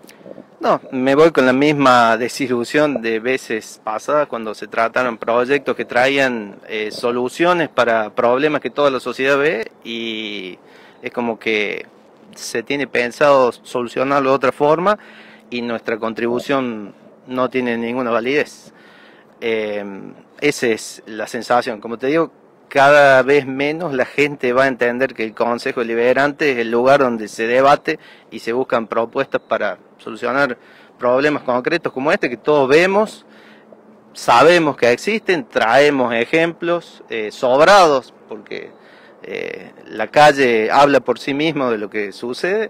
No, me voy con la misma desilusión de veces pasadas cuando se trataron proyectos que traían soluciones para problemas que toda la sociedad ve y es como que se tiene pensado solucionarlo de otra forma y nuestra contribución no tiene ninguna validez. Eh, Esa es la sensación. Como te digo, cada vez menos la gente va a entender que el Consejo Deliberante es el lugar donde se debate y se buscan propuestas para solucionar problemas concretos como este que todos vemos, sabemos que existen, traemos ejemplos sobrados, porque la calle habla por sí mismo de lo que sucede.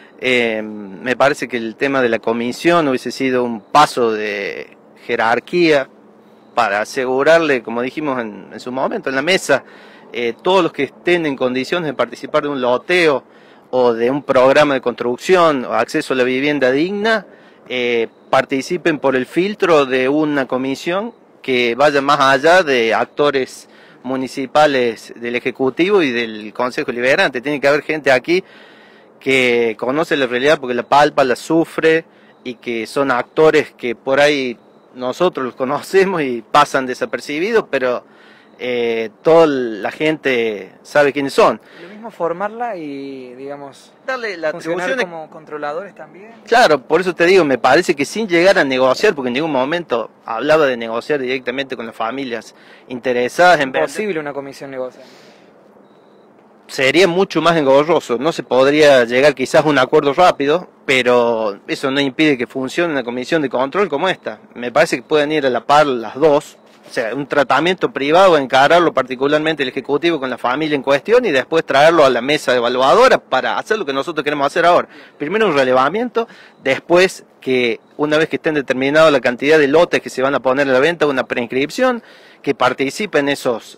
Me parece que el tema de la comisión hubiese sido un paso de jerarquía para asegurarle, como dijimos en su momento, en la mesa, todos los que estén en condiciones de participar de un loteo o de un programa de construcción o acceso a la vivienda digna, participen por el filtro de una comisión que vaya más allá de actores municipales del Ejecutivo y del Consejo Deliberante. Tiene que haber gente aquí que conoce la realidad porque la palpa, la sufre y que son actores que por ahí nosotros los conocemos y pasan desapercibidos, pero toda la gente sabe quiénes son. Lo mismo formarla y, digamos, Darle la funcionar atribución como controladores también. Claro, por eso te digo, me parece que sin llegar a negociar, porque en ningún momento hablaba de negociar directamente con las familias interesadas en vender, Imposible una comisión negociar. sería mucho más engorroso. No se podría llegar quizás a un acuerdo rápido, pero eso no impide que funcione una comisión de control como esta. Me parece que pueden ir a la par las dos. O sea, un tratamiento privado, encararlo particularmente el Ejecutivo con la familia en cuestión y después traerlo a la mesa evaluadora para hacer lo que nosotros queremos hacer ahora. Primero un relevamiento, después que una vez que estén determinados la cantidad de lotes que se van a poner a la venta, una preinscripción, que participen esos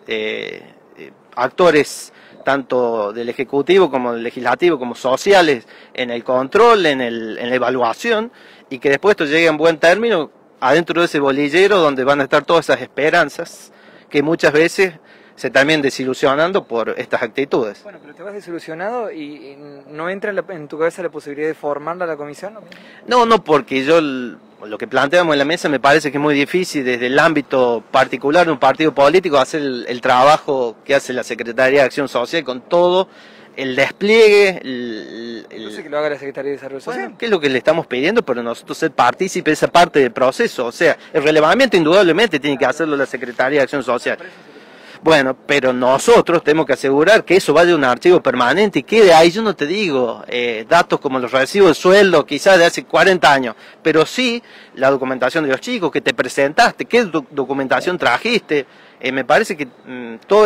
actores tanto del Ejecutivo como del Legislativo, como sociales, en el control, en la evaluación, y que después esto llegue en buen término adentro de ese bolillero donde van a estar todas esas esperanzas que muchas veces se terminan desilusionando por estas actitudes. Bueno, pero te vas desilusionado y no entra en tu cabeza la posibilidad de formarla la comisión, ¿no? No, porque yo lo que planteamos en la mesa me parece que es muy difícil desde el ámbito particular de un partido político hacer el trabajo que hace la Secretaría de Acción Social con todo el despliegue, No sé que lo haga la Secretaría de Desarrollo Social. bueno, ¿qué es lo que le estamos pidiendo? Pero nosotros ser partícipes de esa parte del proceso. O sea, el relevamiento indudablemente tiene que hacerlo la Secretaría de Acción Social. Bueno, pero nosotros tenemos que asegurar que eso vaya a un archivo permanente y quede ahí. Yo no te digo datos como los recibos de sueldo quizás de hace 40 años, pero sí la documentación de los chicos, que te presentaste, qué documentación trajiste. Me parece que toda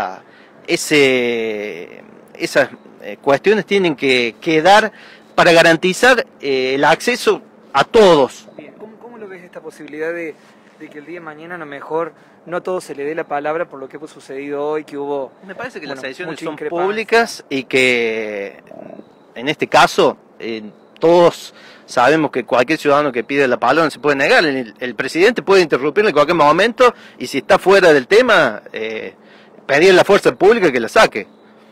esas cuestiones tienen que quedar para garantizar el acceso a todos. Bien, ¿cómo lo ves esta posibilidad de que el día de mañana a lo mejor no a todo se le dé la palabra por lo que ha sucedido hoy, que hubo... Me parece que bueno, las sesiones mucha son increpancia públicas y que en este caso todos sabemos que cualquier ciudadano que pide la palabra no se puede negar. El presidente puede interrumpirle en cualquier momento y si está fuera del tema, pedir a la fuerza pública que la saque.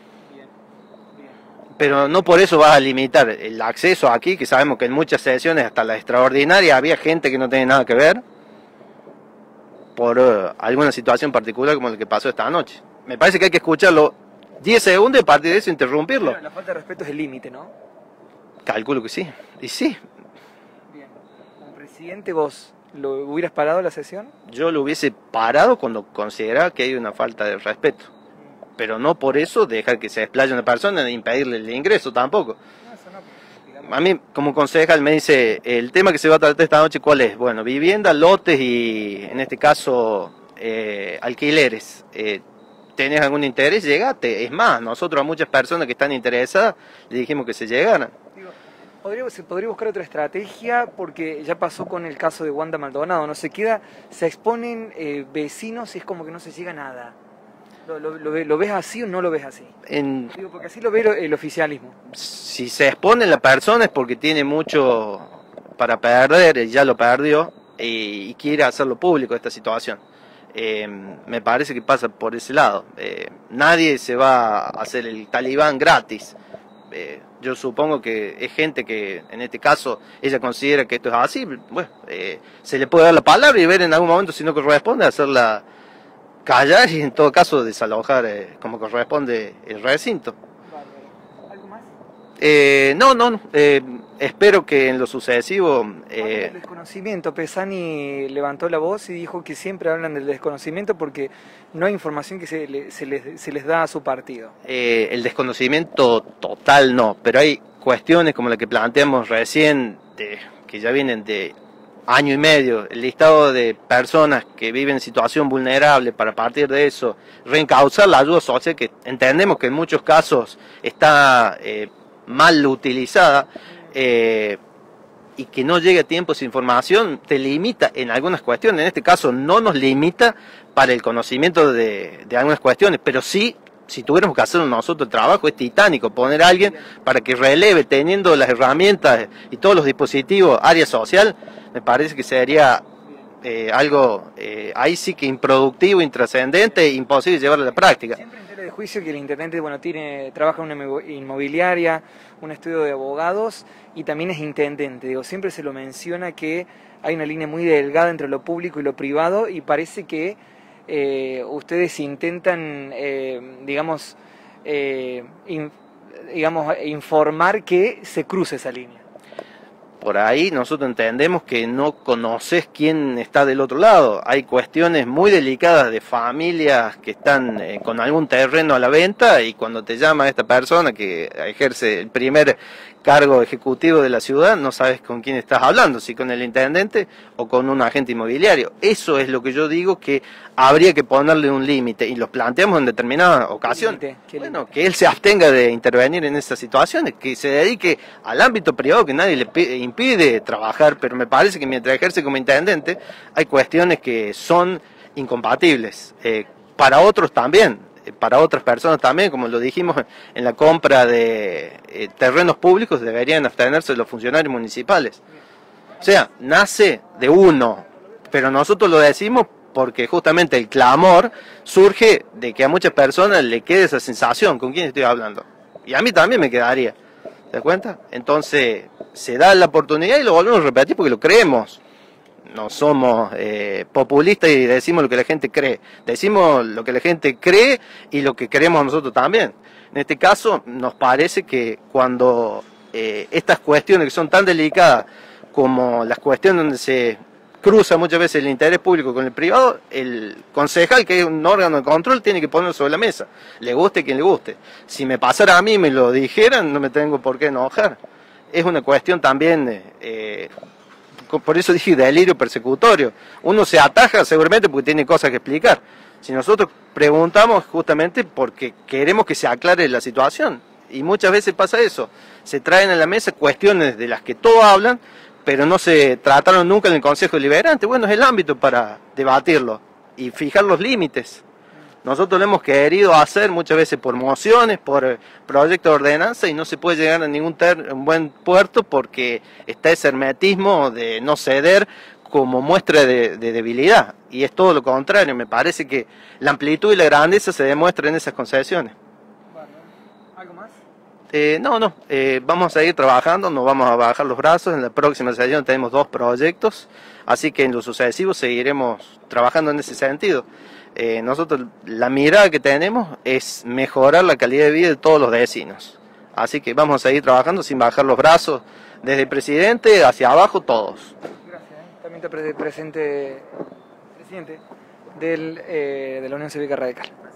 Pero no por eso vas a limitar el acceso aquí, que sabemos que en muchas sesiones, hasta la extraordinaria, había gente que no tiene nada que ver por alguna situación particular como la que pasó esta noche. Me parece que hay que escucharlo 10 segundos y a partir de eso interrumpirlo. Pero la falta de respeto es el límite, ¿no? Calculo que sí. Y sí, Bien. Como presidente, ¿vos lo hubieras parado la sesión? yo lo hubiese parado cuando consideraba que hay una falta de respeto. Pero no por eso dejar que se explaye una persona e impedirle el ingreso tampoco. No, eso no, digamos... A mí, como concejal, me dice, el tema que se va a tratar esta noche, ¿cuál es? Bueno, vivienda, lotes y, en este caso, alquileres. ¿Tenés algún interés? Llegate. Es más, nosotros a muchas personas que están interesadas le dijimos que se llegaran. Se podría buscar otra estrategia porque ya pasó con el caso de Wanda Maldonado, no se queda, se exponen vecinos y es como que no se llega a nada. ¿Lo ves así o no lo ves así? Digo, porque así lo ve el oficialismo. Si se expone la persona es porque tiene mucho para perder, ya lo perdió y quiere hacerlo público esta situación. Me parece que pasa por ese lado. Nadie se va a hacer el talibán gratis. Yo supongo que es gente que, en este caso, ella considera que esto es así. Bueno, se le puede dar la palabra y ver en algún momento si no corresponde, hacerla callar y en todo caso desalojar como corresponde el recinto. ¿Algo más? No, espero que en lo sucesivo... El desconocimiento, Pesani levantó la voz y dijo que siempre hablan del desconocimiento porque no hay información que se les da a su partido. El desconocimiento total no, pero hay cuestiones como la que planteamos recién, que ya vienen de año y medio, el listado de personas que viven en situación vulnerable, para partir de eso reencauzar la ayuda social, que entendemos que en muchos casos está mal utilizada, y que no llegue a tiempo esa información, te limita en algunas cuestiones. En este caso no nos limita para el conocimiento de algunas cuestiones, pero sí, si tuviéramos que hacer nosotros el trabajo, es titánico poner a alguien para que releve, teniendo las herramientas y todos los dispositivos, área social, me parece que sería algo ahí sí que improductivo, intrascendente, imposible llevarlo a la práctica. Siempre en tela de juicio que el intendente, bueno, trabaja en una inmobiliaria, un estudio de abogados y también es intendente. Digo, siempre se lo menciona que hay una línea muy delgada entre lo público y lo privado y parece que ustedes intentan, digamos, informar que se cruce esa línea. Por ahí nosotros entendemos que no conoces quién está del otro lado. Hay cuestiones muy delicadas de familias que están con algún terreno a la venta y cuando te llama esta persona que ejerce el primer cargo ejecutivo de la ciudad, no sabes con quién estás hablando, si con el intendente o con un agente inmobiliario. Eso es lo que yo digo que habría que ponerle un límite y lo planteamos en determinadas ocasiones. Bueno, que él se abstenga de intervenir en esas situaciones, que se dedique al ámbito privado que nadie le impide trabajar, pero me parece que mientras ejerce como intendente hay cuestiones que son incompatibles. Para otros también. Para otras personas también, como lo dijimos en la compra de terrenos públicos, deberían abstenerse los funcionarios municipales. O sea, nace de uno, pero nosotros lo decimos porque justamente el clamor surge de que a muchas personas le quede esa sensación, ¿con quién estoy hablando? Y a mí también me quedaría, ¿te das cuenta? Entonces, se da la oportunidad y lo volvemos a repetir porque lo creemos. No somos populistas y decimos lo que la gente cree. Decimos lo que la gente cree y lo que creemos nosotros también. En este caso, nos parece que cuando estas cuestiones que son tan delicadas como las cuestiones donde se cruza muchas veces el interés público con el privado, el concejal, que es un órgano de control, tiene que ponerlo sobre la mesa. Le guste quien le guste. Si me pasara a mí y me lo dijeran, no me tengo por qué enojar. Es una cuestión también... por eso dije delirio persecutorio. Uno se ataja seguramente porque tiene cosas que explicar. Si nosotros preguntamos justamente porque queremos que se aclare la situación. Y muchas veces pasa eso. Se traen a la mesa cuestiones de las que todos hablan, pero no se trataron nunca en el Consejo Deliberante. Bueno, es el ámbito para debatirlo y fijar los límites. Nosotros lo hemos querido hacer muchas veces por mociones, por proyectos de ordenanza y no se puede llegar a ningún buen puerto porque está ese hermetismo de no ceder como muestra de debilidad. Y es todo lo contrario, me parece que la amplitud y la grandeza se demuestra en esas concesiones. ¿Algo más? No, vamos a seguir trabajando, no vamos a bajar los brazos. En la próxima sesión tenemos 2 proyectos, así que en lo sucesivo seguiremos trabajando en ese sentido. Nosotros la mirada que tenemos es mejorar la calidad de vida de todos los vecinos. Así que vamos a seguir trabajando sin bajar los brazos, desde el presidente hacia abajo todos. Gracias. También está presente presidente de la Unión Cívica Radical.